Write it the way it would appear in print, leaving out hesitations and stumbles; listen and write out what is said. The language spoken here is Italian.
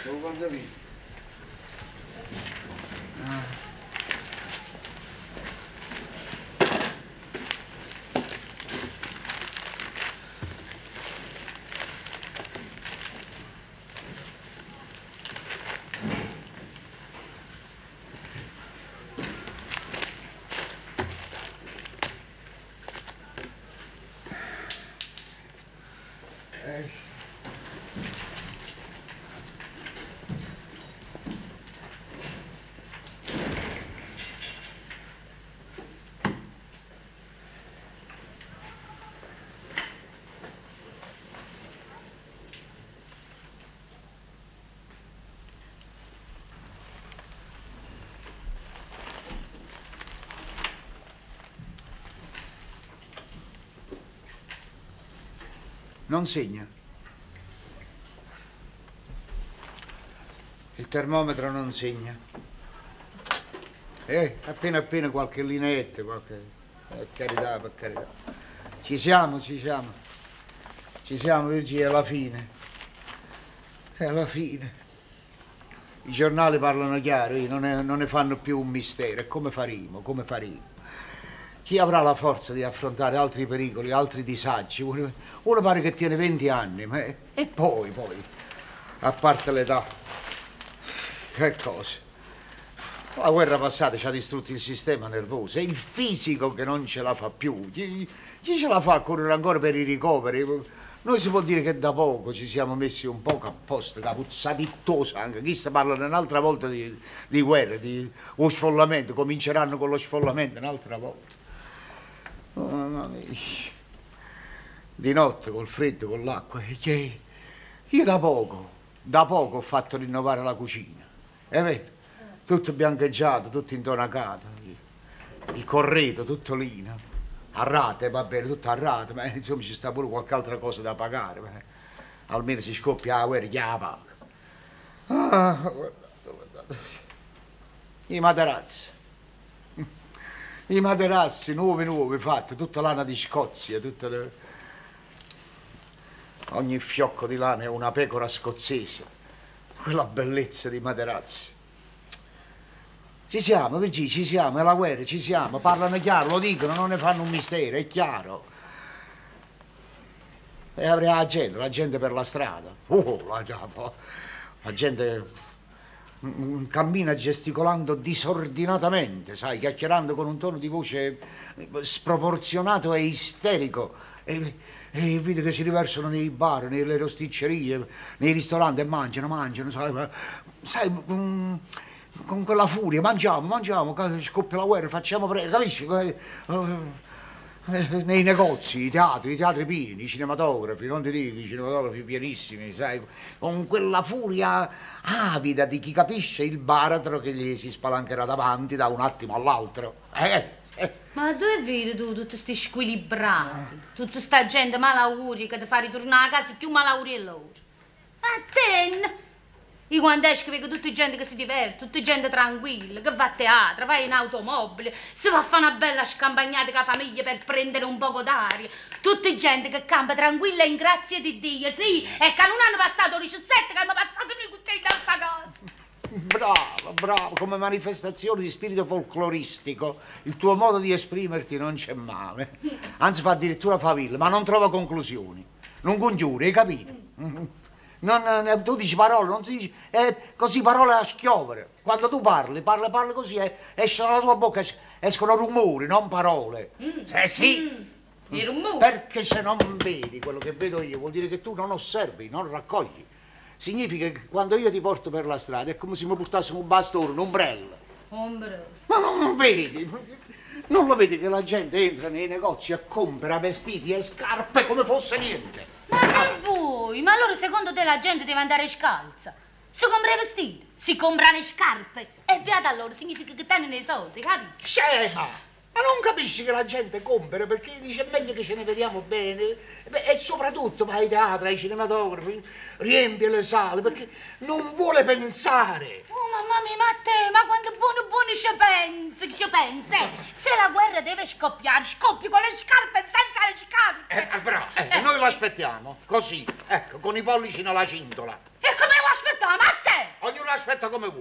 Devo quando vieni. Non segna. Il termometro non segna. Appena appena qualche lineetta, qualche... per carità, per carità. Ci siamo, ci siamo. Ci siamo, Virgilio, è alla fine. È alla fine. I giornali parlano chiaro, non ne fanno più un mistero. E come faremo, come faremo? Chi avrà la forza di affrontare altri pericoli, altri disagi? Uno pare che tiene 20 anni, ma e poi, a parte l'età, che cosa? La guerra passata ci ha distrutto il sistema nervoso, è il fisico che non ce la fa più. Chi ce la fa a correre ancora per i ricoveri? Noi si può dire che da poco ci siamo messi un poco a posto, capuzzati tutto sangue. Chi sta parlando un'altra volta di guerra, di lo sfollamento, cominceranno con lo sfollamento un'altra volta. Oh, mamma mia. Di notte, col freddo, con l'acqua. Io da poco ho fatto rinnovare la cucina. È vero? Tutto biancheggiato, tutto intonacato. Il corredo, tutto lino. A rate, va bene, tutto a rate, ma insomma ci sta pure qualche altra cosa da pagare. Ma almeno si scoppia la guerra, chi la paga? Guardate. I materassi nuovi fatti, tutta lana di Scozia, ogni fiocco di lana è una pecora scozzese. Quella bellezza di materassi. Ci siamo, Virgilio, ci siamo, è la guerra, ci siamo, parlano chiaro, lo dicono, non ne fanno un mistero, è chiaro. E avrà la gente per la strada. La gente cammina gesticolando disordinatamente, sai, chiacchierando con un tono di voce sproporzionato e isterico. E vedi che si riversano nei bar, nelle rosticcerie, nei ristoranti e mangiano, sai, con quella furia, mangiamo, scoppia la guerra, facciamo capisci? Nei negozi, i teatri pieni, i cinematografi, non ti dico, i cinematografi pienissimi, sai, con quella furia avida di chi capisce il baratro che gli si spalancherà davanti da un attimo all'altro. Ma dove vedi tu tutti sti squilibrati? Tutta sta gente malauria che ti fa ritornare a casa più malauria loro? A te! Io quando esco vedo tutta gente che si diverte, tutta gente tranquilla, che va a teatro, va in automobile, si va a fare una bella scampagnata con la famiglia per prendere un poco d'aria. Tutta gente che campa tranquilla in grazia di Dio, sì, e che non hanno passato 17, che hanno passato noi tutti in questa casa. Bravo, come manifestazione di spirito folcloristico, il tuo modo di esprimerti non c'è male. Anzi fa addirittura faville, ma non trova conclusioni. Non congiuri, hai capito? Tu dici parole, non si dice, così parole a schiovere. Quando tu parli così, escono dalla tua bocca, escono rumori, non parole. Sì. I rumori? Perché se non vedi quello che vedo io, vuol dire che tu non osservi, non raccogli. Significa che quando io ti porto per la strada è come se mi portassimo un bastone, un ombrello. Ma non vedi? Non lo vedi che la gente entra nei negozi e compra vestiti e scarpe come fosse niente? Ma non vuoi? Ma allora secondo te la gente deve andare scalza? Si compra i vestiti, si comprano le scarpe. E beata allora, significa che tengono i soldi, capisci? Scema! Ma non capisci che la gente compra perché dice è meglio che ce ne vediamo bene? E soprattutto va ai teatri, ai cinematografi, riempie le sale perché non vuole pensare. Oh mamma mia, ma te, ma quando buono ci pensi? Se la guerra deve scoppiare, scoppi con le scarpe senza le scarpe. Però, noi l'aspettiamo, così, ecco, con i pollici nella cintola. E come lo aspettiamo? Ma te? aspetta come vuoi.